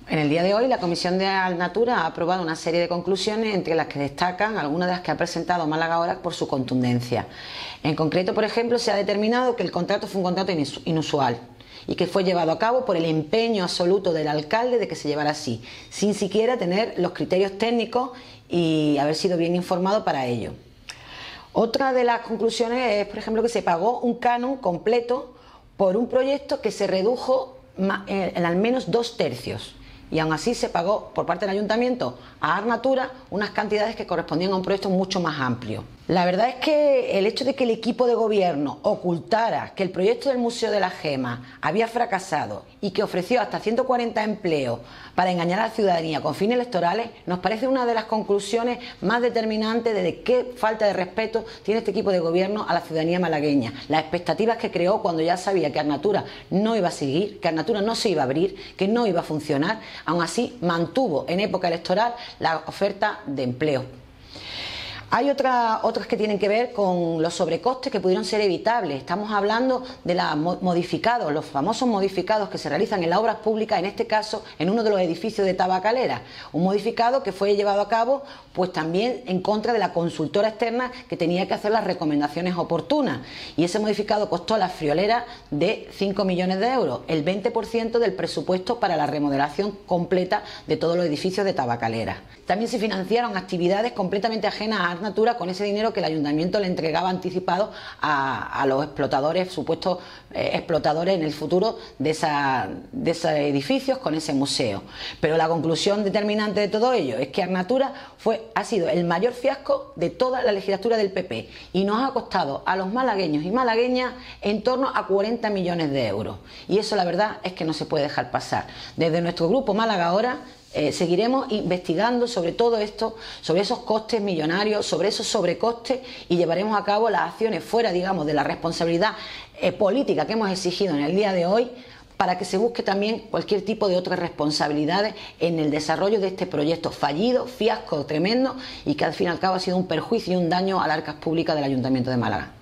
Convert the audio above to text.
En el día de hoy, la Comisión de Arnatura ha aprobado una serie de conclusiones, entre las que destacan algunas de las que ha presentado Málaga Ahora por su contundencia. En concreto, por ejemplo, se ha determinado que el contrato fue un contrato inusual y que fue llevado a cabo por el empeño absoluto del alcalde de que se llevara así, sin siquiera tener los criterios técnicos y haber sido bien informado para ello. Otra de las conclusiones es, por ejemplo, que se pagó un canon completo por un proyecto que se redujo en al menos 2/3. Y aún así se pagó por parte del ayuntamiento a Arnatura unas cantidades que correspondían a un proyecto mucho más amplio. La verdad es que el hecho de que el equipo de gobierno ocultara que el proyecto del Museo de la Gema había fracasado y que ofreció hasta 140 empleos para engañar a la ciudadanía con fines electorales nos parece una de las conclusiones más determinantes de qué falta de respeto tiene este equipo de gobierno a la ciudadanía malagueña. Las expectativas que creó cuando ya sabía que Arnatura no iba a seguir, que Arnatura no se iba a abrir, que no iba a funcionar. Aún así mantuvo en época electoral la oferta de empleo. Hay otras que tienen que ver con los sobrecostes que pudieron ser evitables. Estamos hablando de los famosos modificados que se realizan en las obras públicas, en este caso en uno de los edificios de Tabacalera. Un modificado que fue llevado a cabo pues también en contra de la consultora externa que tenía que hacer las recomendaciones oportunas. Y ese modificado costó a la friolera de 5 millones de euros, el 20% del presupuesto para la remodelación completa de todos los edificios de Tabacalera. También se financiaron actividades completamente ajenas a Arnatura con ese dinero que el ayuntamiento le entregaba anticipado a los explotadores, supuestos explotadores en el futuro de esos edificios con ese museo. Pero la conclusión determinante de todo ello es que Arnatura ha sido el mayor fiasco de toda la legislatura del PP y nos ha costado a los malagueños y malagueñas en torno a 40 millones de euros. Y eso la verdad es que no se puede dejar pasar. Desde nuestro grupo Málaga Ahora seguiremos investigando sobre todo esto, sobre esos costes millonarios, sobre esos sobrecostes, y llevaremos a cabo las acciones fuera, digamos, de la responsabilidad política que hemos exigido en el día de hoy, para que se busque también cualquier tipo de otras responsabilidades en el desarrollo de este proyecto fallido, fiasco tremendo, y que al fin y al cabo ha sido un perjuicio y un daño a las arcas públicas del Ayuntamiento de Málaga.